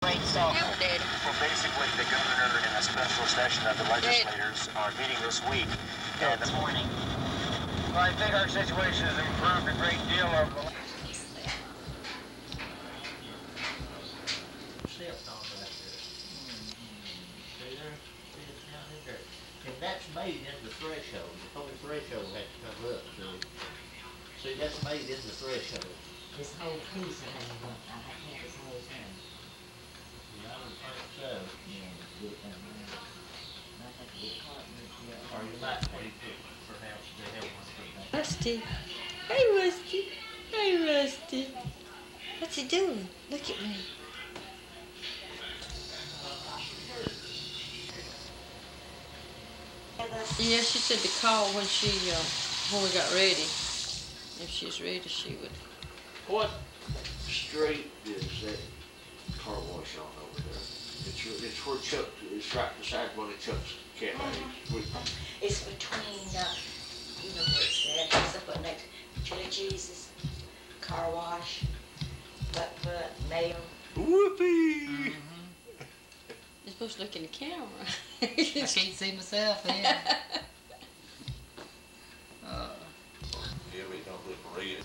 Well, basically, the governor and a special session of the legislators are meeting this week. And this morning. Well, I think our situation has improved a great deal over the last. And that's made in the threshold. The whole threshold has to come up. See, that's made in the threshold. This whole piece I haven't done. I can't this whole thing. Yeah, I would think so. Yeah, get it done. I have to get caught in it. Or you might need to perhaps to help one for that. Rusty. Hey, Rusty. Hey, Rusty. What's he doing? Look at me. Yeah, she said to call when we got ready. If she's ready, she would. What street is that car wash on over there? It's where Chuck, it's right beside one of Chuck's cafes. It's between, you know where it's at, it's up next to Chili Cheese's, car wash, butt, nail. Whoopee! You're supposed to look in the camera. I can't see myself, yeah. Yeah, we don't look red.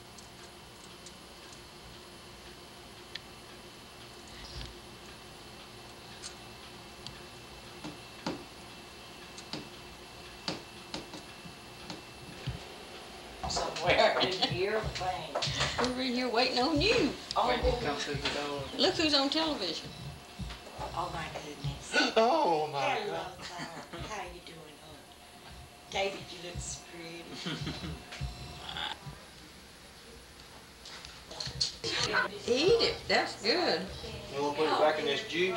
Somewhere in your thing. We were in here waiting on you. Oh, Come through the door. Look who's on television. oh my goodness. Oh my Hello, God. Clara. How you doing? Oh, David, you look so pretty. Eat it. That's good. You want to put it back in this juice?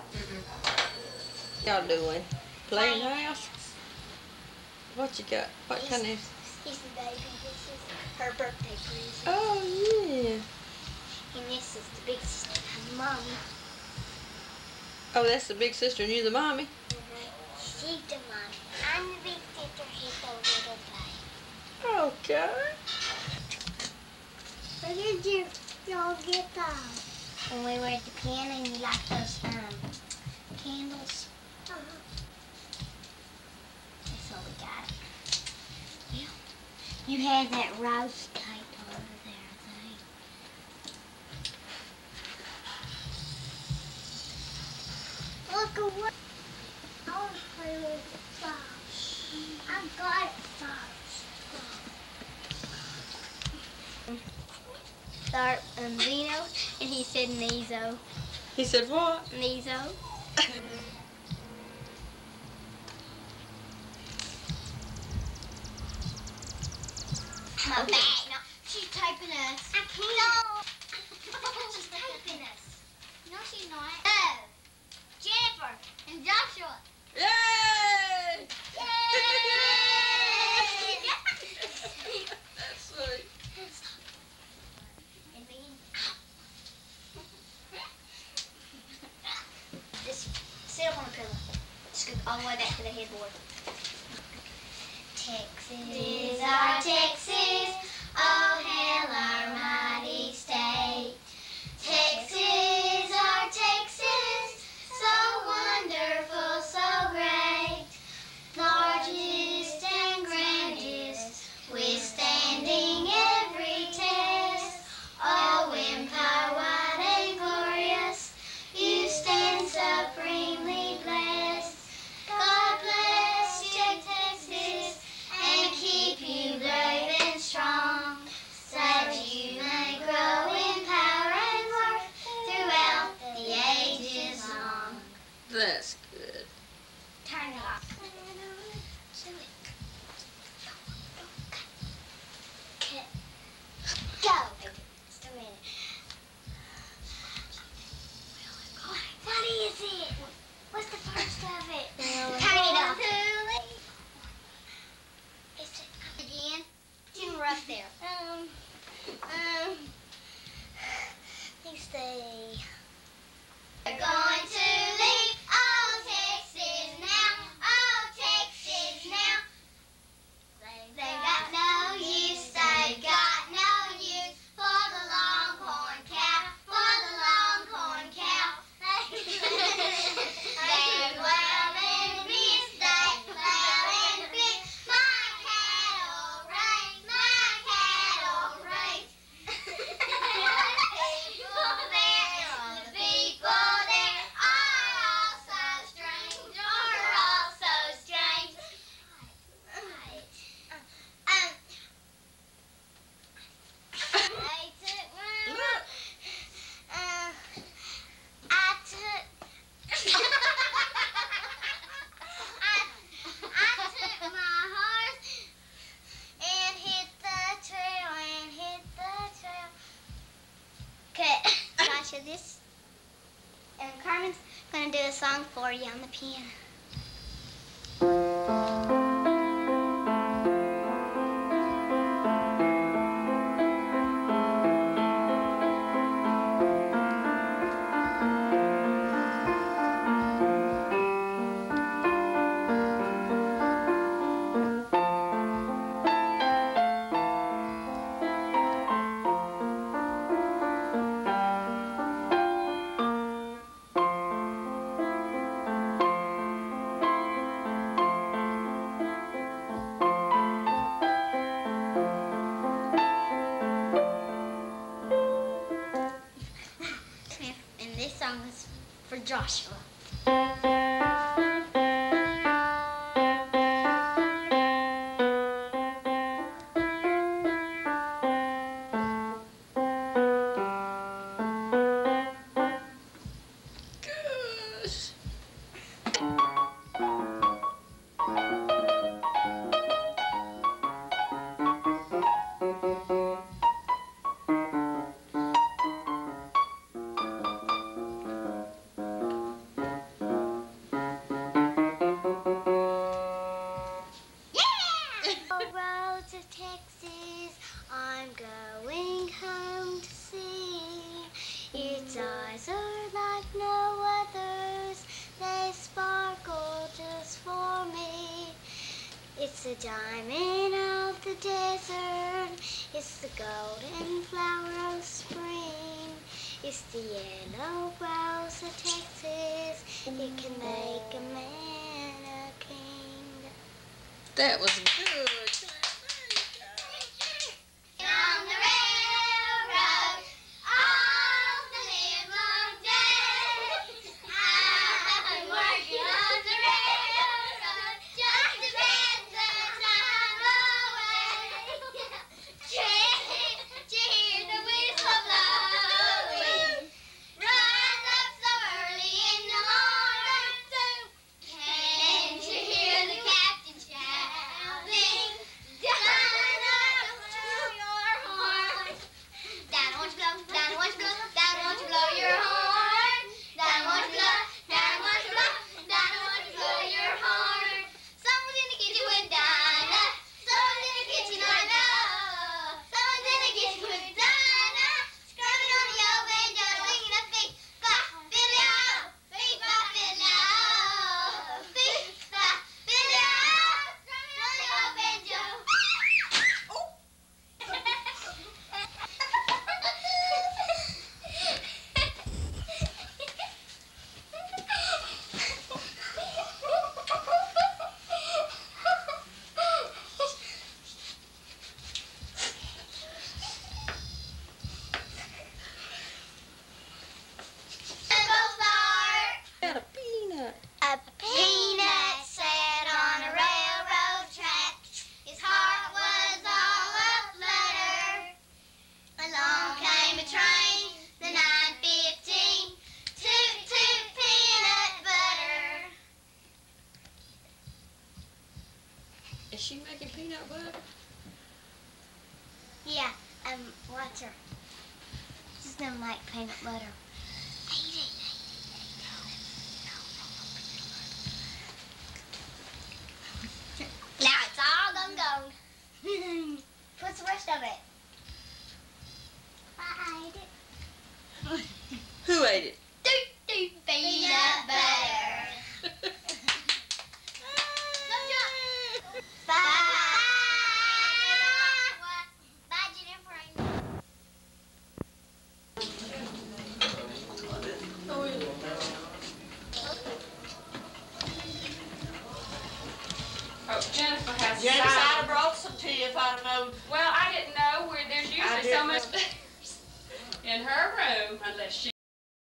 Y'all doing? Playing house? What you got? What kind of? He's the baby. This is her birthday present. Oh, yeah. And this is the big sister, her mommy. Oh, that's the big sister and you the mommy? She's the mommy. I'm the big sister, he's the little guy. Okay. Where did y'all get those? When we were at the piano and you like those candles. That's what we got. Yeah. You had that rose tape over there, I think. Look at what I want to play with the flowers. I've got flowers. Start Vino, and he said Nizo. He said what? Nizo. My bag. No, she's typing us. I can't. No. She's typing us. No, she's not. Oh. Jennifer and Joshua. Yay! Yay! That's sweet. And then, just sit up on the pillow. Scoot all the way back to the headboard. Texas, our Texas, oh hail our mighty state. Texas, our Texas, so wonderful, so great. Largest and grandest, withstanding every test. Oh, empire wide and glorious, you stand supremely blessed. God bless you, Texas, and keep you brave and strong, so that you may grow in power and worth throughout the ages long. That's good. Turn it off. Go. Just a minute. What is it? What's the first of it? Turn it off. Is it again? It's rough there. You stay. We're going to leave all a song for you on the piano. And this song is for Joshua. Roads of Texas, I'm going home to see. Its eyes are like no others, they sparkle just for me. It's the diamond of the desert, it's the golden flower of spring. It's the yellow rose of Texas, it can make a man a king. That was good. On the railroad, all the livelong day, I'm working on the railroad, just to spend the time away. Cheer the whistle blowing, run up so early in the morning. Can't you hear the captain shouting? Down, won't you blow your horn? Down, won't you blow? Down, won't you blow your horn? Down, won't you blow? Down, won't you blow? Down, won't you blow your horn? Someone's in the kitchen with Dinah. Someone's in the kitchen, I know. Someone's in the kitchen with Dinah. Scrubbing on the old banjo, singing a big bop, Billy-o, big bop, Billy-o, big bop, Billy-o, scrubbing on the old banjo. Got a peanut. A peanut sat on a railroad track. His heart was all aflutter. Along came a train, the 9:15. Toot toot peanut butter. Is she making peanut butter? Yeah, watch her. She's gonna like peanut butter. Eat it. Now it's all gone gold. What's the rest of it? I ate it. Who ate it? Doot doot peanut butter. Bye. Bye, Jennifer. Oh, Jennifer has Janice, I'd cider. have brought some tea if I'd have known. Well, I didn't know where there's I usually so didn't much space in her room unless she